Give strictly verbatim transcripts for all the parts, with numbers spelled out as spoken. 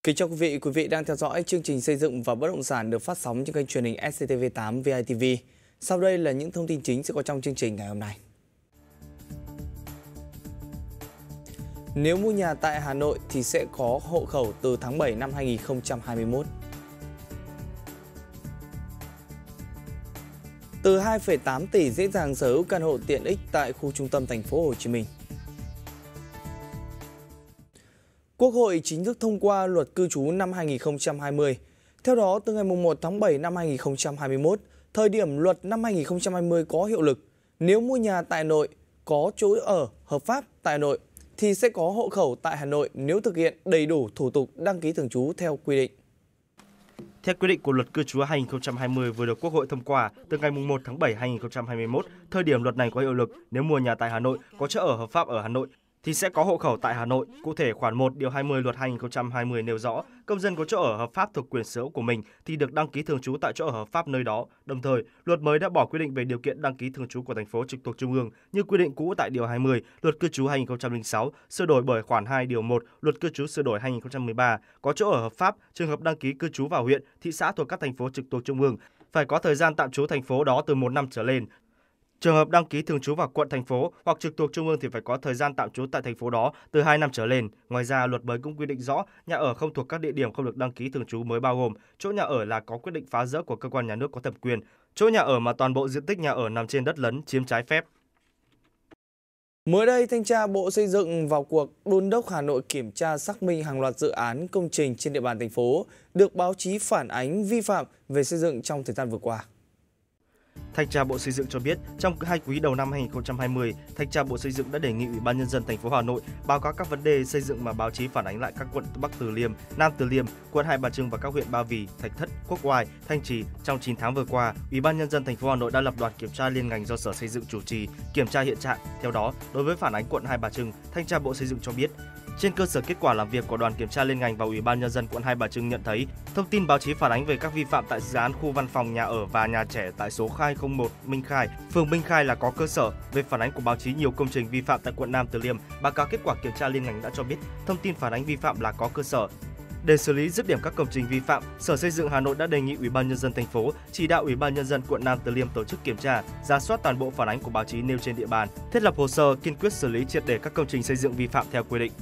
Kính chào quý vị, quý vị đang theo dõi chương trình xây dựng và bất động sản được phát sóng trên kênh truyền hình ét xê tê vê tám vê i tê vê. Sau đây là những thông tin chính sẽ có trong chương trình ngày hôm nay. Nếu mua nhà tại Hà Nội thì sẽ có hộ khẩu từ tháng bảy năm hai nghìn không trăm hai mươi mốt. Từ hai phẩy tám tỷ dễ dàng sở hữu căn hộ tiện ích tại khu trung tâm thành phố Hồ Chí Minh. Quốc hội chính thức thông qua luật cư trú năm hai nghìn không trăm hai mươi. Theo đó, từ ngày mùng một tháng bảy năm hai nghìn không trăm hai mươi mốt, thời điểm luật năm hai nghìn không trăm hai mươi có hiệu lực, nếu mua nhà tại Hà Nội, có chỗ ở hợp pháp tại Hà Nội, thì sẽ có hộ khẩu tại Hà Nội nếu thực hiện đầy đủ thủ tục đăng ký thường trú theo quy định. Theo quy định của luật cư trú hai nghìn không trăm hai mươi vừa được Quốc hội thông qua, từ ngày mùng một tháng bảy năm hai nghìn không trăm hai mươi mốt, thời điểm luật này có hiệu lực, nếu mua nhà tại Hà Nội, có chỗ ở hợp pháp ở Hà Nội, thì sẽ có hộ khẩu tại Hà Nội. Cụ thể, khoản một điều hai mươi luật hai nghìn không trăm hai mươi nêu rõ, công dân có chỗ ở hợp pháp thuộc quyền sở hữu của mình thì được đăng ký thường trú tại chỗ ở hợp pháp nơi đó. Đồng thời, luật mới đã bỏ quy định về điều kiện đăng ký thường trú của thành phố trực thuộc trung ương như quy định cũ tại điều hai mươi luật cư trú hai nghìn không trăm lẻ sáu, sửa đổi bởi khoản hai điều một luật cư trú sửa đổi hai nghìn không trăm mười ba. Có chỗ ở hợp pháp, trường hợp đăng ký cư trú vào huyện, thị xã thuộc các thành phố trực thuộc trung ương phải có thời gian tạm trú thành phố đó từ một năm trở lên. Trường hợp đăng ký thường trú vào quận, thành phố hoặc trực thuộc trung ương thì phải có thời gian tạm trú tại thành phố đó từ hai năm trở lên. Ngoài ra, luật mới cũng quy định rõ nhà ở không thuộc các địa điểm không được đăng ký thường trú mới bao gồm chỗ nhà ở là có quyết định phá dỡ của cơ quan nhà nước có thẩm quyền, chỗ nhà ở mà toàn bộ diện tích nhà ở nằm trên đất lấn chiếm trái phép. Mới đây, Thanh tra Bộ Xây dựng vào cuộc đôn đốc Hà Nội kiểm tra xác minh hàng loạt dự án công trình trên địa bàn thành phố được báo chí phản ánh vi phạm về xây dựng trong thời gian vừa qua. Thanh tra Bộ Xây dựng cho biết, trong hai quý đầu năm hai nghìn không trăm hai mươi, Thanh tra Bộ Xây dựng đã đề nghị Ủy ban nhân dân thành phố Hà Nội báo cáo các vấn đề xây dựng mà báo chí phản ánh lại các quận Bắc Từ Liêm, Nam Từ Liêm, quận Hai Bà Trưng và các huyện Ba Vì, Thạch Thất, Quốc Oai, Thanh Trì. Trong chín tháng vừa qua, Ủy ban nhân dân thành phố Hà Nội đã lập đoàn kiểm tra liên ngành do Sở Xây dựng chủ trì, kiểm tra hiện trạng. Theo đó, đối với phản ánh quận Hai Bà Trưng, Thanh tra Bộ Xây dựng cho biết, trên cơ sở kết quả làm việc của đoàn kiểm tra liên ngành và Ủy ban nhân dân quận Hai Bà Trưng nhận thấy, thông tin báo chí phản ánh về các vi phạm tại dự án khu văn phòng nhà ở và nhà trẻ tại số hai không một Minh Khai, phường Minh Khai là có cơ sở. Về phản ánh của báo chí nhiều công trình vi phạm tại quận Nam Từ Liêm, báo cáo kết quả kiểm tra liên ngành đã cho biết thông tin phản ánh vi phạm là có cơ sở. Để xử lý dứt điểm các công trình vi phạm, Sở Xây dựng Hà Nội đã đề nghị Ủy ban nhân dân thành phố chỉ đạo Ủy ban nhân dân quận Nam Từ Liêm tổ chức kiểm tra, rà soát toàn bộ phản ánh của báo chí nêu trên địa bàn, thiết lập hồ sơ kiên quyết xử lý triệt để các công trình xây dựng vi phạm theo quy định.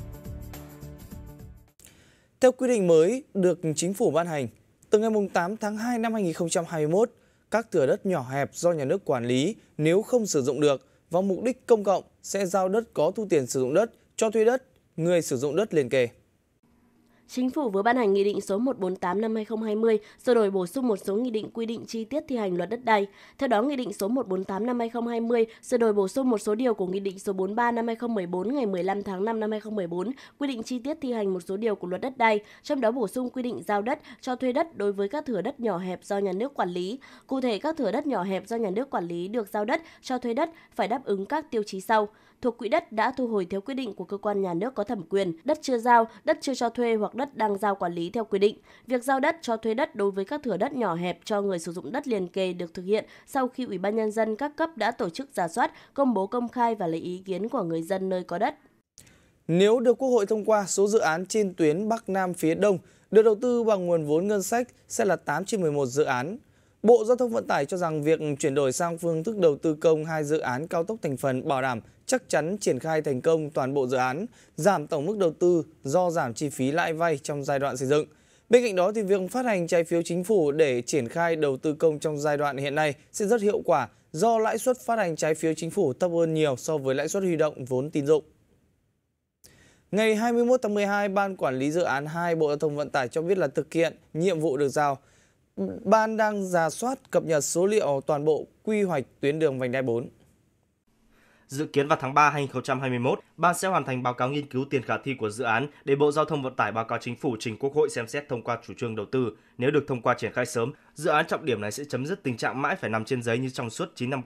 Theo quy định mới được Chính phủ ban hành, từ ngày tám tháng hai năm hai nghìn không trăm hai mươi mốt, các thửa đất nhỏ hẹp do nhà nước quản lý nếu không sử dụng được vào mục đích công cộng sẽ giao đất có thu tiền sử dụng đất, cho thuê đất, người sử dụng đất liền kề. Chính phủ vừa ban hành Nghị định số một trăm bốn mươi tám năm hai nghìn không trăm hai mươi, sửa đổi bổ sung một số nghị định quy định chi tiết thi hành luật đất đai. Theo đó, Nghị định số một trăm bốn mươi tám năm hai nghìn không trăm hai mươi sửa đổi bổ sung một số điều của Nghị định số bốn mươi ba năm hai nghìn không trăm mười bốn ngày mười lăm tháng năm năm hai nghìn không trăm mười bốn, quy định chi tiết thi hành một số điều của luật đất đai, trong đó bổ sung quy định giao đất, cho thuê đất đối với các thửa đất nhỏ hẹp do nhà nước quản lý. Cụ thể, các thửa đất nhỏ hẹp do nhà nước quản lý được giao đất, cho thuê đất phải đáp ứng các tiêu chí sau: thuộc quỹ đất đã thu hồi theo quyết định của cơ quan nhà nước có thẩm quyền, đất chưa giao, đất chưa cho thuê hoặc đất đang giao quản lý theo quy định. Việc giao đất cho thuê đất đối với các thửa đất nhỏ hẹp cho người sử dụng đất liền kề được thực hiện sau khi Ủy ban nhân dân các cấp đã tổ chức rà soát, công bố công khai và lấy ý kiến của người dân nơi có đất. Nếu được Quốc hội thông qua, số dự án trên tuyến Bắc Nam phía Đông được đầu tư bằng nguồn vốn ngân sách sẽ là tám trên mười một dự án. Bộ Giao thông Vận tải cho rằng việc chuyển đổi sang phương thức đầu tư công hai dự án cao tốc thành phần bảo đảm chắc chắn triển khai thành công toàn bộ dự án, giảm tổng mức đầu tư do giảm chi phí lãi vay trong giai đoạn xây dựng. Bên cạnh đó thì việc phát hành trái phiếu chính phủ để triển khai đầu tư công trong giai đoạn hiện nay sẽ rất hiệu quả do lãi suất phát hành trái phiếu chính phủ thấp hơn nhiều so với lãi suất huy động vốn tín dụng. Ngày hai mươi mốt tháng mười hai, Ban Quản lý Dự án hai Bộ Giao thông Vận tải cho biết là thực hiện nhiệm vụ được giao. Ban đang rà soát cập nhật số liệu toàn bộ quy hoạch tuyến đường vành đai bốn. Dự kiến vào tháng ba năm hai nghìn không trăm hai mươi mốt, Ban sẽ hoàn thành báo cáo nghiên cứu tiền khả thi của dự án để Bộ Giao thông Vận tải báo cáo Chính phủ trình Quốc hội xem xét thông qua chủ trương đầu tư. Nếu được thông qua triển khai sớm, dự án trọng điểm này sẽ chấm dứt tình trạng mãi phải nằm trên giấy như trong suốt chín năm qua.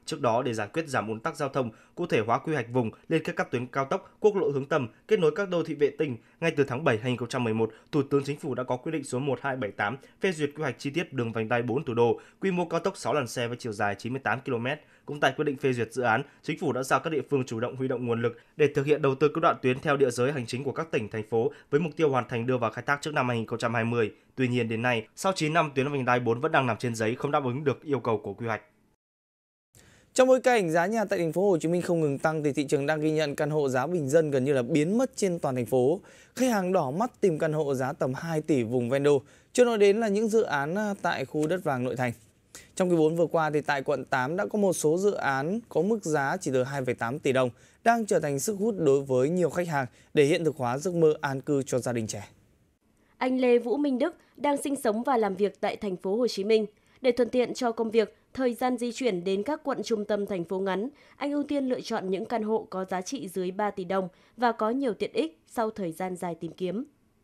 Trước đó, để giải quyết giảm ùn tắc giao thông, cụ thể hóa quy hoạch vùng, liên kết các tuyến cao tốc, quốc lộ hướng tâm, kết nối các đô thị vệ tinh, ngay từ tháng bảy năm hai nghìn không trăm mười một, Thủ tướng Chính phủ đã có quyết định số một nghìn hai trăm bảy mươi tám phê duyệt quy hoạch chi tiết đường vành đai bốn thủ đô, quy mô cao tốc sáu làn xe với chiều dài chín mươi tám ki lô mét. Cũng tại quyết định phê duyệt dự án, Chính phủ đã giao các địa phương chủ động huy động nguồn lực để thực hiện đầu tư các đoạn tuyến theo địa giới hành chính của các tỉnh, thành phố với mục tiêu hoàn thành đưa vào khai thác trước năm hai nghìn không trăm hai mươi. Tuy nhiên đến nay, sau chín năm tuyến vành đai bốn vẫn đang nằm trên giấy, không đáp ứng được yêu cầu của quy hoạch. Trong bối cảnh giá nhà tại thành phố Hồ Chí Minh không ngừng tăng thì thị trường đang ghi nhận căn hộ giá bình dân gần như là biến mất trên toàn thành phố. Khách hàng đỏ mắt tìm căn hộ giá tầm hai tỷ vùng ven đô, chưa nói đến là những dự án tại khu đất vàng nội thành. Trong quý bốn vừa qua thì tại quận tám đã có một số dự án có mức giá chỉ từ hai phẩy tám tỷ đồng đang trở thành sức hút đối với nhiều khách hàng để hiện thực hóa giấc mơ an cư cho gia đình trẻ. Anh Lê Vũ Minh Đức đang sinh sống và làm việc tại thành phố Hồ Chí Minh. Để thuận tiện cho công việc, thời gian di chuyển đến các quận trung tâm thành phố ngắn, anh ưu tiên lựa chọn những căn hộ có giá trị dưới ba tỷ đồng và có nhiều tiện ích sau thời gian dài tìm kiếm.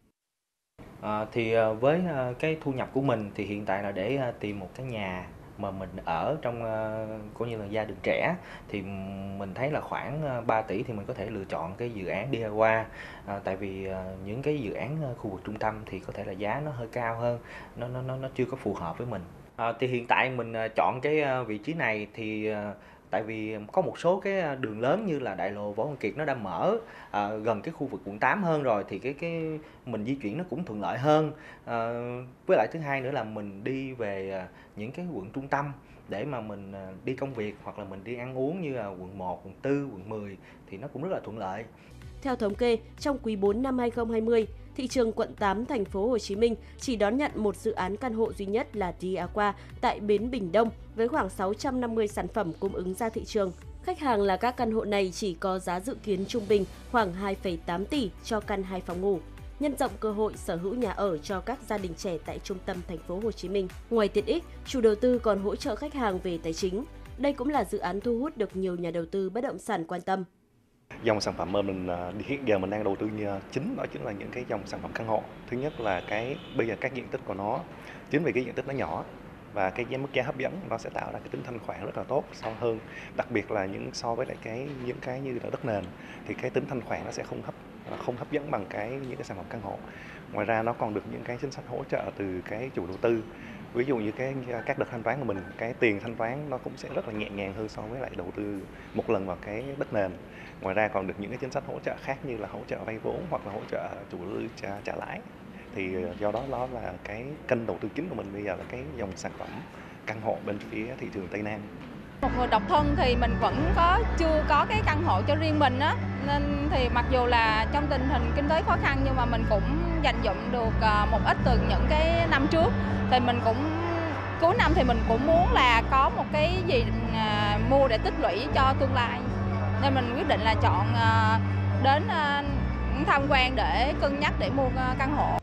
À, thì với cái thu nhập của mình thì hiện tại là để tìm một cái nhà mà mình ở trong cũng như là gia đình trẻ thì mình thấy là khoảng ba tỷ thì mình có thể lựa chọn cái dự án đi qua, à, tại vì những cái dự án khu vực trung tâm thì có thể là giá nó hơi cao hơn, nó nó nó chưa có phù hợp với mình. À, thì hiện tại mình chọn cái vị trí này thì tại vì có một số cái đường lớn như là đại lộ Võ Văn Kiệt nó đã mở à, gần cái khu vực quận tám hơn rồi thì cái cái mình di chuyển nó cũng thuận lợi hơn. À, với lại thứ hai nữa là mình đi về những cái quận trung tâm để mà mình đi công việc hoặc là mình đi ăn uống như là quận một, quận tư, quận mười thì nó cũng rất là thuận lợi. Theo thống kê, trong quý bốn năm hai nghìn không trăm hai mươi, thị trường quận tám thành phố Hồ Chí Minh chỉ đón nhận một dự án căn hộ duy nhất là đi qua tại bến Bình Đông với khoảng sáu trăm năm mươi sản phẩm cung ứng ra thị trường. Khách hàng là các căn hộ này chỉ có giá dự kiến trung bình khoảng hai phẩy tám tỷ cho căn hai phòng ngủ, nhân rộng cơ hội sở hữu nhà ở cho các gia đình trẻ tại trung tâm thành phố Hồ Chí Minh. Ngoài tiện ích, chủ đầu tư còn hỗ trợ khách hàng về tài chính. Đây cũng là dự án thu hút được nhiều nhà đầu tư bất động sản quan tâm. Dòng sản phẩm mà mình hiện giờ mình đang đầu tư chính đó chính là những cái dòng sản phẩm căn hộ. Thứ nhất là cái bây giờ các diện tích của nó, chính vì cái diện tích nó nhỏ và cái giá mức giá hấp dẫn, nó sẽ tạo ra cái tính thanh khoản rất là tốt so hơn, đặc biệt là những so với lại cái những cái như là đất nền thì cái tính thanh khoản nó sẽ không hấp không hấp dẫn bằng cái những cái sản phẩm căn hộ. Ngoài ra nó còn được những cái chính sách hỗ trợ từ cái chủ đầu tư. Ví dụ như cái các đợt thanh toán của mình, cái tiền thanh toán nó cũng sẽ rất là nhẹ nhàng hơn so với lại đầu tư một lần vào cái đất nền. Ngoài ra còn được những cái chính sách hỗ trợ khác như là hỗ trợ vay vốn hoặc là hỗ trợ chủ đầu tư trả, trả lãi. Thì do đó đó là cái kênh đầu tư chính của mình bây giờ là cái dòng sản phẩm căn hộ bên phía thị trường Tây Nam. Một người độc thân thì mình vẫn có chưa có cái căn hộ cho riêng mình á, nên thì mặc dù là trong tình hình kinh tế khó khăn nhưng mà mình cũng dành dụm được một ít từ những cái năm trước. Thì mình cũng cuối năm thì mình cũng muốn là có một cái gì mua để tích lũy cho tương lai, nên mình quyết định là chọn đến tham quan để cân nhắc để mua căn hộ.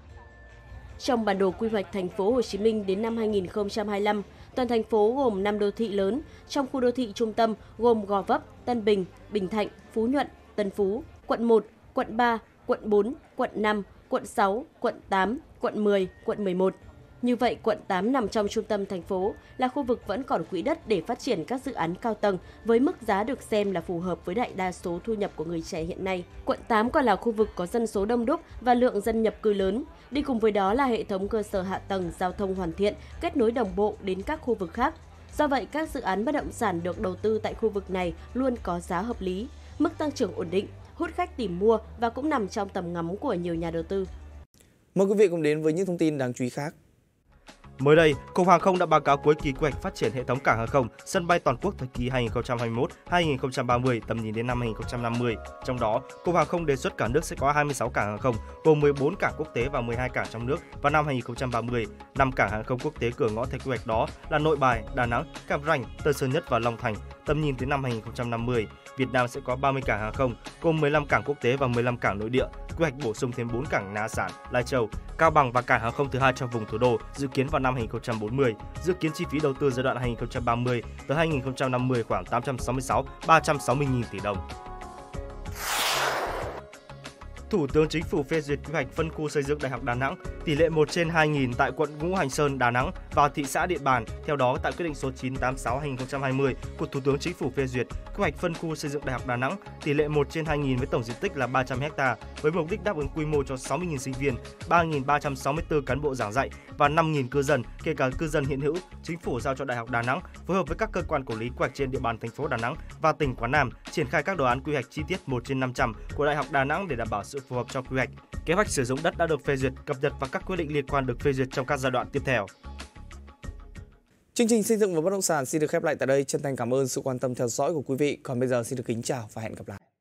Trong bản đồ quy hoạch thành phố Hồ Chí Minh đến năm hai nghìn không trăm hai mươi lăm, toàn thành phố gồm năm đô thị lớn, trong khu đô thị trung tâm gồm Gò Vấp, Tân Bình, Bình Thạnh, Phú Nhuận, Tân Phú, quận một, quận ba, quận bốn, quận năm, quận sáu, quận tám, quận mười, quận mười một. Như vậy, quận tám nằm trong trung tâm thành phố, là khu vực vẫn còn quỹ đất để phát triển các dự án cao tầng với mức giá được xem là phù hợp với đại đa số thu nhập của người trẻ hiện nay. Quận tám còn là khu vực có dân số đông đúc và lượng dân nhập cư lớn. Đi cùng với đó là hệ thống cơ sở hạ tầng giao thông hoàn thiện, kết nối đồng bộ đến các khu vực khác. Do vậy, các dự án bất động sản được đầu tư tại khu vực này luôn có giá hợp lý, mức tăng trưởng ổn định, hút khách tìm mua và cũng nằm trong tầm ngắm của nhiều nhà đầu tư. Mời quý vị cùng đến với những thông tin đáng chú ý khác. Mới đây, Cục Hàng không đã báo cáo cuối kỳ quy hoạch phát triển hệ thống cảng hàng không, sân bay toàn quốc thời kỳ hai nghìn không trăm hai mươi mốt đến hai nghìn không trăm ba mươi, tầm nhìn đến năm hai nghìn không trăm năm mươi. Trong đó, Cục Hàng không đề xuất cả nước sẽ có hai mươi sáu cảng hàng không, gồm mười bốn cảng quốc tế và mười hai cảng trong nước vào năm hai nghìn không trăm ba mươi. năm cảng hàng không quốc tế cửa ngõ theo quy hoạch đó là Nội Bài, Đà Nẵng, Cam Ranh, Tân Sơn Nhất và Long Thành. Tầm nhìn đến năm hai nghìn không trăm năm mươi, Việt Nam sẽ có ba mươi cảng hàng không, gồm mười lăm cảng quốc tế và mười lăm cảng nội địa. Quy hoạch bổ sung thêm bốn cảng Na Sản, Lai Châu, Cao Bằng và cảng hàng không thứ hai trong vùng thủ đô dự kiến vào năm hai nghìn không trăm bốn mươi. Dự kiến chi phí đầu tư giai đoạn hai nghìn không trăm ba mươi tới hai nghìn không trăm năm mươi khoảng tám trăm sáu mươi sáu đến ba trăm sáu mươi nghìn tỷ đồng. Thủ tướng Chính phủ phê duyệt quy hoạch phân khu xây dựng Đại học Đà Nẵng tỷ lệ một trên hai nghìn tại quận Ngũ Hành Sơn, Đà Nẵng và thị xã Điện Bàn. Theo đó, tại quyết định số chín trăm tám mươi sáu trên hai nghìn không trăm hai mươi của Thủ tướng Chính phủ phê duyệt quy hoạch phân khu xây dựng Đại học Đà Nẵng tỷ lệ một trên hai nghìn với tổng diện tích là ba trăm héc ta với mục đích đáp ứng quy mô cho sáu mươi nghìn sinh viên, ba nghìn ba trăm sáu mươi tư cán bộ giảng dạy và năm nghìn cư dân, kể cả cư dân hiện hữu. Chính phủ giao cho Đại học Đà Nẵng phối hợp với các cơ quan quản lý quy hoạch trên địa bàn thành phố Đà Nẵng và tỉnh Quảng Nam triển khai các đồ án quy hoạch chi tiết một trên năm trăm của Đại học Đà Nẵng để đảm bảo sự phù hợp cho quy hoạch. Kế hoạch sử dụng đất đã được phê duyệt, cập nhật và các quyết định liên quan được phê duyệt trong các giai đoạn tiếp theo. Chương trình xây dựng và bất động sản xin được khép lại tại đây. Chân thành cảm ơn sự quan tâm theo dõi của quý vị. Còn bây giờ xin được kính chào và hẹn gặp lại.